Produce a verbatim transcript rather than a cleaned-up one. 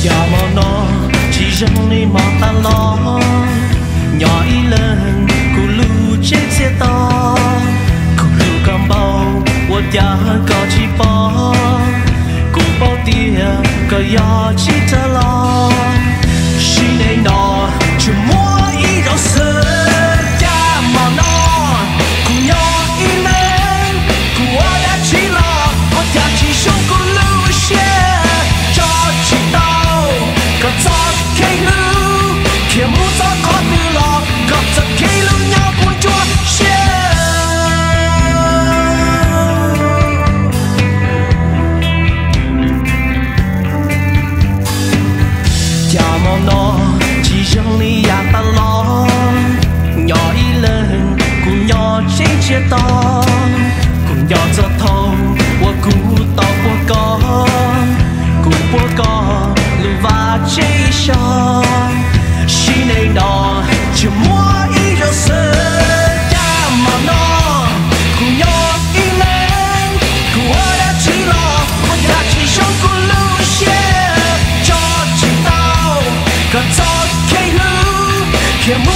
Chào màu nó chỉ răng đi màu ta lo nhỏ ý lên cụ lưu chết xe to cụ lưu cầm bao quật giá có chỉ bỏ cụ bao tia có gió chỉ ta lo chỉ này nó chỉ mua ý đâu sơ cha màu nó cụ nhỏ ý lên cụ ở đã chỉ lo quật giá chỉ xuống cụ lưu xe cho chỉ tao có gió cây lưu kia muốn gió có từ lo có gió cây lưu nhau buồn chua xe chào màu nó chỉ riêng lý à ta lo nhỏ ý lên cùng nhỏ trên chia to cùng nhỏ gió thông qua cú tàu qua con cùng qua con lưu và chế cho chỉ này nó chỉ mua ý rồi sơ cha màu nó cùng nhỏ ý lên cùng ở đã chỉ lo con đã chỉ sống cùng lưu xe cho chỉ tao có gió cây lưu kia